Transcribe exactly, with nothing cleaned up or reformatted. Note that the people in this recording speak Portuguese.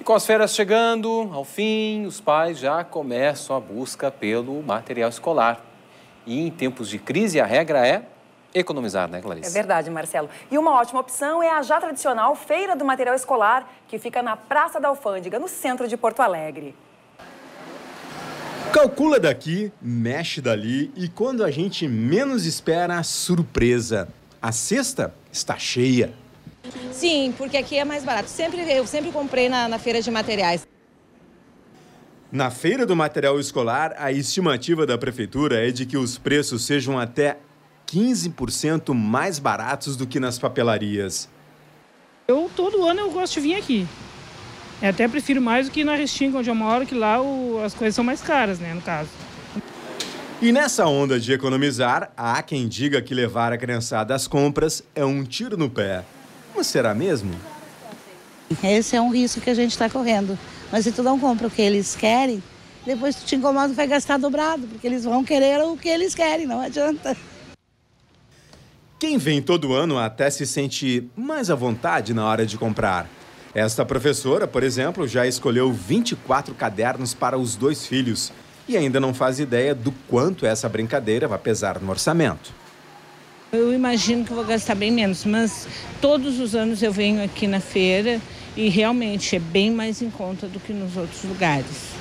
com as férias chegando ao fim, os pais já começam a busca pelo material escolar. E em tempos de crise, a regra é economizar, né, Clarice? É verdade, Marcelo. E uma ótima opção é a já tradicional Feira do Material Escolar, que fica na Praça da Alfândega, no centro de Porto Alegre. Calcula daqui, mexe dali e quando a gente menos espera, surpresa. A cesta está cheia. Sim, porque aqui é mais barato. Sempre, eu sempre comprei na, na feira de materiais. Na Feira do Material Escolar, a estimativa da Prefeitura é de que os preços sejam até quinze por cento mais baratos do que nas papelarias. Eu, todo ano, eu gosto de vir aqui. Eu até prefiro mais do que na Restinga, onde eu moro, que lá o, as coisas são mais caras, né, no caso. E nessa onda de economizar, há quem diga que levar a criançada às compras é um tiro no pé. Mas será mesmo? Esse é um risco que a gente está correndo. Mas se tu não compra o que eles querem, depois tu te incomoda e vai gastar dobrado, porque eles vão querer o que eles querem, não adianta. Quem vem todo ano até se sente mais à vontade na hora de comprar. Esta professora, por exemplo, já escolheu vinte e quatro cadernos para os dois filhos e ainda não faz ideia do quanto essa brincadeira vai pesar no orçamento. Eu imagino que vou gastar bem menos, mas todos os anos eu venho aqui na feira e realmente é bem mais em conta do que nos outros lugares.